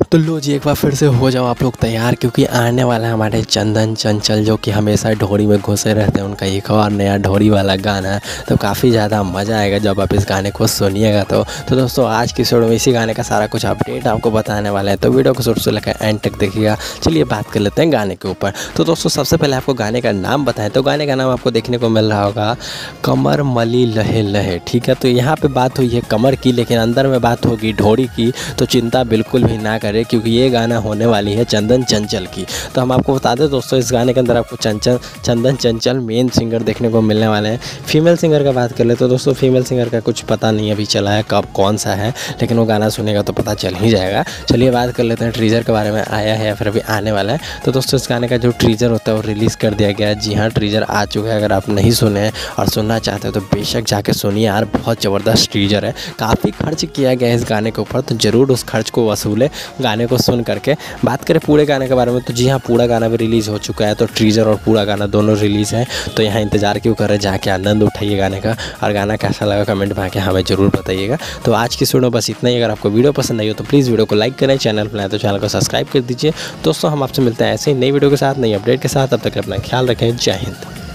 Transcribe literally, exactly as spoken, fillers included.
तो लो जी, एक बार फिर से हो जाओ आप लोग तैयार, क्योंकि आने वाला है हमारे चंदन चंचल जो कि हमेशा ढोरी में घुसे रहते हैं। उनका एक और नया ढोरी वाला गाना है, तो काफ़ी ज़्यादा मज़ा आएगा जब आप इस गाने को सुनिएगा। तो तो दोस्तों, आज की वीडियो में इसी गाने का सारा कुछ अपडेट आपको बताने वाला है, तो वीडियो को शुरू से लेकर एंड तक देखिएगा। चलिए बात कर लेते हैं गाने के ऊपर। तो दोस्तों, सबसे पहले आपको गाने का नाम बताएं तो गाने का नाम आपको देखने को मिल रहा होगा कमर मली लहे लहे। ठीक है, तो यहाँ पे बात हुई है कमर की, लेकिन अंदर में बात होगी ढोरी की। तो चिंता बिल्कुल भी ना करें, क्योंकि ये गाना होने वाली है चंदन चंचल की। तो हम आपको बता दें दोस्तों, इस गाने के अंदर आपको चंचल चंदन चंचल मेन सिंगर देखने को मिलने वाले हैं। फीमेल सिंगर का बात कर ले तो दोस्तों, फीमेल सिंगर का कुछ पता नहीं अभी चला है कब कौन सा है, लेकिन वो गाना सुनेगा तो पता चल ही जाएगा। चलिए बात कर लेते हैं ट्रीजर के बारे में, आया है या फिर अभी आने वाला है। तो दोस्तों, इस गाने का जो ट्रीजर होता है वो रिलीज़ कर दिया गया है। जी हाँ, ट्रीजर आ चुका है। अगर आप नहीं सुने हैं और सुनना चाहते हो तो बेशक जाके सुनिए यार, बहुत ज़बरदस्त ट्रीजर है। काफ़ी खर्च किया गया है इस गाने के ऊपर, तो ज़रूर उस खर्च को वसूले गाने को सुन करके। बात करें पूरे गाने के बारे में तो जी हाँ, पूरा गाना भी रिलीज़ हो चुका है। तो ट्रीजर और पूरा गाना दोनों रिलीज़ है, तो यहाँ इंतज़ार क्यों कर रहे, जाके आनंद उठाइए गाने का। और गाना कैसा लगा कमेंट में आके हमें ज़रूर बताइएगा। तो आज की वीडियो बस इतना ही। अगर आपको वीडियो पसंद आई हो तो प्लीज़ वीडियो को लाइक करें, चैनल पर आए तो चैनल को सब्सक्राइब कर दीजिए। दोस्तों, हम आपसे मिलते हैं ऐसे ही नई वीडियो के साथ, नई अपडेट के साथ। तब तक अपना ख्याल रखें। जय हिंद।